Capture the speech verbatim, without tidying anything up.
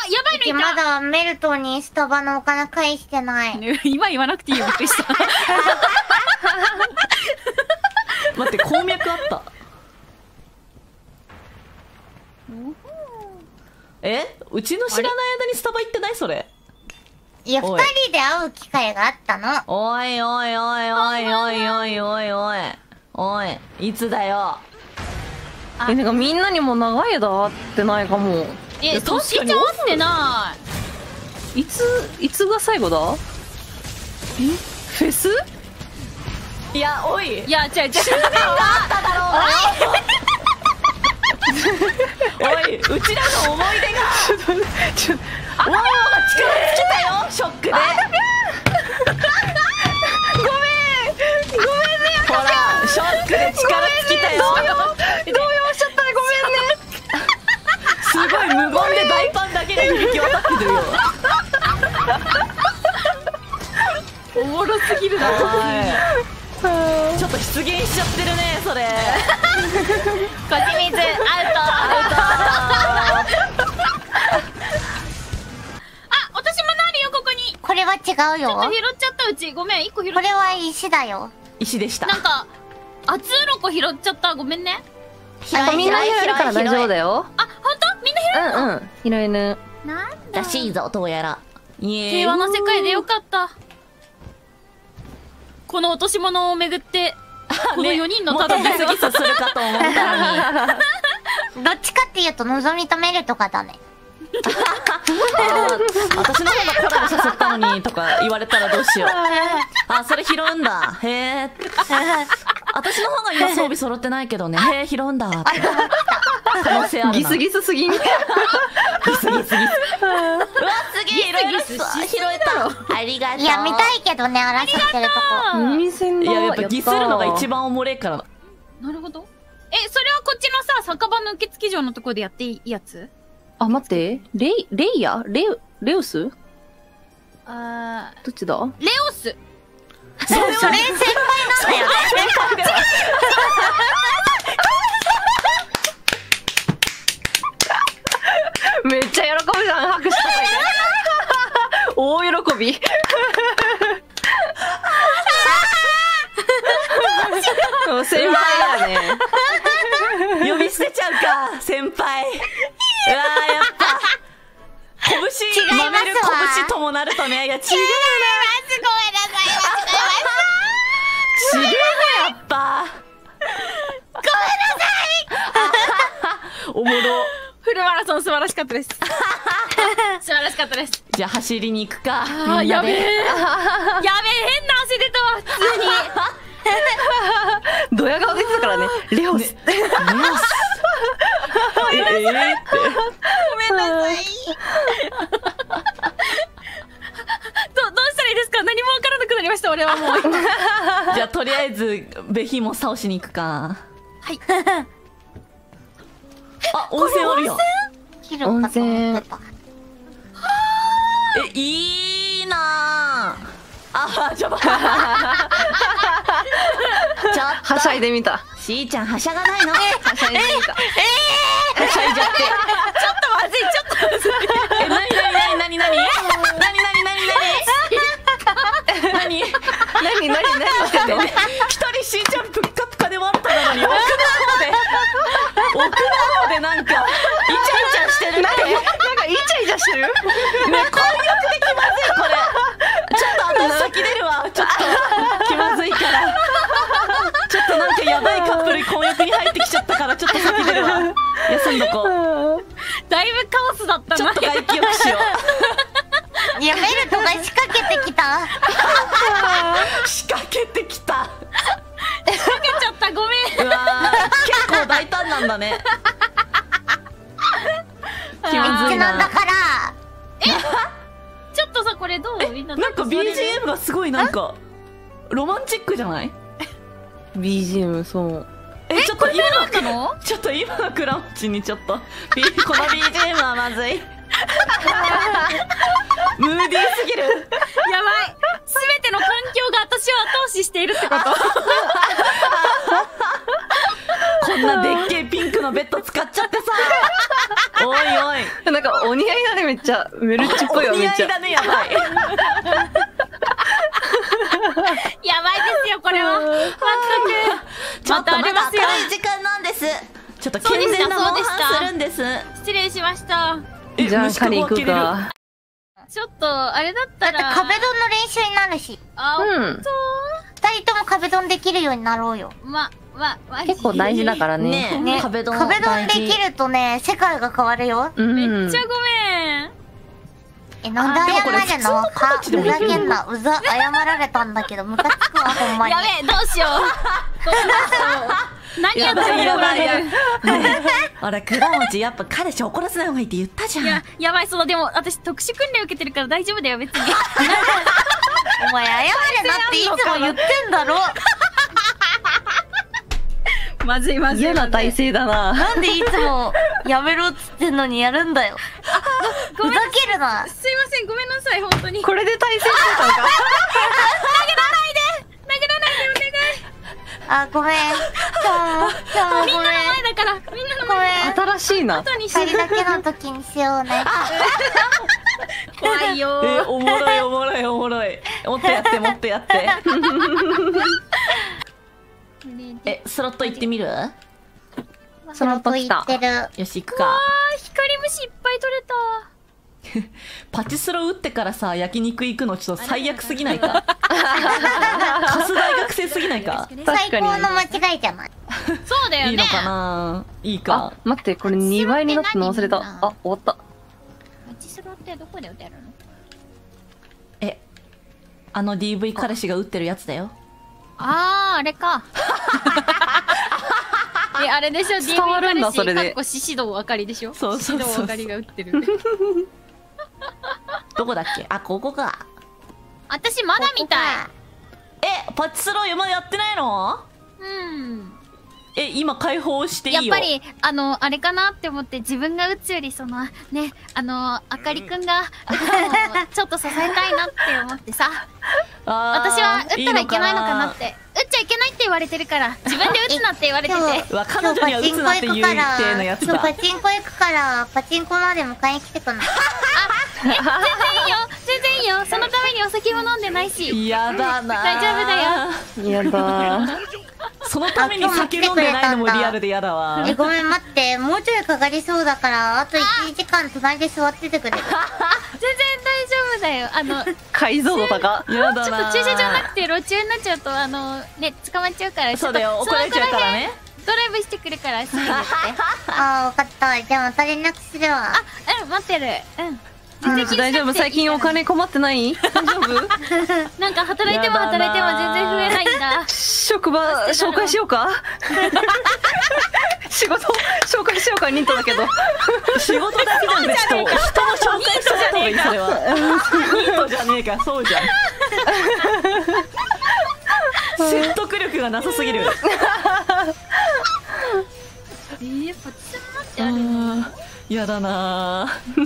やばいのいた。 まだメルトにスタバのお金返してない。 今言わなくていいよ、びっくりした。 待って、鉱脈あった。え、うちの知らない間にスタバ行ってない？それ。 いや、二人で会う機会があったの。 おいおいおいおいおいおいおいおいおい、いつだよ。 え、なんかみんなにも長い間会ってないかも。 え、そっち会ってない。 いつ、いつが最後だ？え？フェス？ いや、おい。 いや、違う違う。終電があっただろうな。おい、うちらの思い出が。ちょっと、ちょっと、あ、力尽きたよ、ショックで。 ごめん、ごめんね。 ほら、ショックで力尽きたよ。 動揺、動揺しちゃったね、ごめんね。すごい無言で大パンだけで響き渡ってるよ。 おもろすぎるな。 ちょっと出現しちゃってるね、それ。 こじみずアウト。あ、私もなるよ、ここに。 これは違うよ。 ちょっと拾っちゃったうち。ごめん、一個拾っちゃった。 これは石だよ。 石でした。 なんか、熱鱗拾っちゃった。ごめんね。 みんな拾えるから大丈夫だよ。 あ、ほんと？みんな拾えるの？ うんうん。拾えぬ。 なんだ。 らしいぞ、どうやら。 平和な世界でよかった。この落とし物をめぐって、このよにんのただギスギスするかと思ったのに。 どっちかっていうと、のぞみとメルとかだね。 私の方がコラボ誘ったのにとか言われたらどうしよう。あ、それ拾うんだ。へえ。私の方が今装備揃ってないけどね。へえ、拾うんだ。可能性あるな。 ギスギスすぎん。ギスギスギス。うわ、すげえ、いろいろ拾えた。ありがとう。 いや、見たいけどね、荒らしてるとこ。 耳栓だ。 いや、やっぱギスるのが一番おもれえから。 なるほど。え、それはこっちのさ、酒場の受付場のところでやっていいやつ？ あ、待って。レイ、レイヤレウ、レオス？ あどっちだ？ レオス。 それ先輩なんだよね。 めっちゃ喜ぶじゃん、拍手とか大喜び。先輩だね。 呼び捨てちゃうか、先輩。うわー、やっぱ。拳、 違いますわ。 舐める拳ともなるとね、いや、違うな。 ごめんなさい、間違えました。 違うな、やっぱ。 ごめんなさい。 おもろ。 フルマラソン素晴らしかったです。素晴らしかったです。 じゃあ走りに行くか。 あー、やべえ。やべえ、変な汗出たわ、普通に。 ドヤ顔出てたからね。レオス。 ね、レオス。え、えー、って。 ごめんなさい。 ど、どうしたらいいですか？何もわからなくなりました、俺はもう。 じゃあとりあえずベヒモン倒しに行くか。 はい。 あ、温泉あるよ。 温泉。 え、いいなぁ。あ、ちょっと。ちょっと。 はしゃいでみた。 しーちゃんはしゃがないの？ はしゃいでみた。 えー、はしゃいじゃって。ちょっとまずい、ちょっとまずい。え、なになになになになになになになになになに何何何してんの？ 一人しーちゃんぷっかぷかで終わったのに、奥の方で、奥の方でなんか、イチャイチャしてるって。なんかイチャイチャしてる？ ね、混浴で気まずい、これ。ちょっと私先出るわ。ちょっと、気まずいから。ちょっとなんかやばいカップル混浴に入ってきちゃったから、ちょっと先出るわ。休んどこう。 だいぶカオスだったな。 ちょっと外気浴しよう。いや、メルトが仕掛けてきた。 仕掛けてきた。 仕掛けちゃった、ごめん。 うわー、結構大胆なんだね。 気まずいな。なんだから。 え、ちょっとさ、これどう？みんななんか ビージーエム がすごいなんかロマンチックじゃない？ ビージーエム そう。 え、ちょっと今のちょっと今のクラウチにちょっとこの ビージーエム はまずい。ムーディーすぎる。 やばい。すべての環境が私を後押ししているってこと？ こんなでっけえピンクのベッド使っちゃってさ、 おいおい。 なんかお似合いだね、めっちゃ。メルッチっぽいわ、 お似合めっちゃ。 いだね、やばい。 やばいですよ、これは。まったく。 ちょっとまだまたありますよ。 明るい時間なんです。 ちょっとそうでした健全なそうでしたするんです。 失礼しました。 えじゃあ、 虫狩り行くかご開けれるか。 ちょっと、あれだったら。 壁ドンの練習になるし、 あ、 うん。 二人とも壁ドンできるようになろうよ。 ま、ま、ま、 結構大事だからね。 ねえ、 ね、 壁ドン壁ドン大事できるとね、世界が変わるよ。 うん。 めっちゃごめん。 え、なんで謝るの？ あでもこれ普通の形でもふざけんな。うざ、謝られたんだけど、ムカつくわ、ほんまに。 やべえ、どうしよう。どうしよう。何やってるやばいやばいねあれ、倉持やっぱ彼氏怒らせない方がいいって言ったじゃん。 いや、やばい、その、でも、私、特殊訓練受けてるから大丈夫だよ、別に。 お前、謝れなっていつも言ってんだろ。 まずい、ま嫌な体勢だな。 なんでいつも、やめろっつってんのにやるんだよ。ふざけるな。 すいません、ごめんなさい、本当に。 これで体勢してたのか。 殴らないで、お願い。 あ、ごめん。今日も、今日もごめん。 前だから、みんなのご前めん。 新しいな。 後にして二人だけの時にしようね。 怖いよえ、 ー。 おもろいおもろいおもろい。もっとやってもっとやって。え、スロット行ってみる？ その時来た言ってる。 よし、行くか。 あー、光虫いっぱい取れた。 パチスロ打ってからさ、焼肉行くのちょっと最悪すぎないか？カス大学生すぎないか？ 最高の間違いじゃない。 そうだよね。 いいのかないいあか。、 待って、これにばいになったの忘れた。あ、終わった。 パチスロってどこで打てるの？ え、あの ディーブイ 彼氏が打ってるやつだよ。 あー、あれか。え、あれでしょ、 伝わるんだそれでかっこ獅子堂あかりでしょ。 そうそうそう獅子堂あかりが打ってる。 どこだっけ？あ、ここか。 私まだみたい。 え、パチスロまだやってないの？ うん。 え、今開放していいよ。 やっぱり、あの、あれかなって思って自分が打つより、その、ね、あの、あかりくんが打つのをちょっと支えたいなって思ってさ。 あー私は打ったらいけないのかなって。打っちゃいけないって言われてるから、自分で打つなって言われてて。 今日うわ、彼女には打つなっていう体のやつ今日だ。 パチンコ行くから、パチンコまで迎えに来てくんない？ 全然いいよ全然いいよそのためにお酒も飲んでないし。 嫌だな。 大丈夫だよ。 やだー。 そのために酒飲んでないのもリアルで嫌だわ。 え、ごめん待って、もうちょいかかりそうだから、あといちじかん隣で座っててくれる？ 全然大丈夫だよ。あの、 解像度高。 嫌だちょっな。 と駐車場なくて路中になっちゃうと、あの、ね、捕まっちゃうから。 そうだよ、怒られちゃうからね。 ドライブしてくるから、すぐ言って。 あー、わかった。じゃあまた連絡するわ。 うん、待ってる。うん。 うん大丈夫？最近お金困ってない？大丈夫？ なんか働いても働いても全然増えないんだ。 職場紹介しようか？仕事紹介しようか、ニットだけど。 仕事だけじゃん、人。人の紹介しといた方がいい、それは。ニートじゃねえか、そうじゃん。説得力がなさすぎる。 えー、パチスロなんてあるの？ 嫌だなぁ。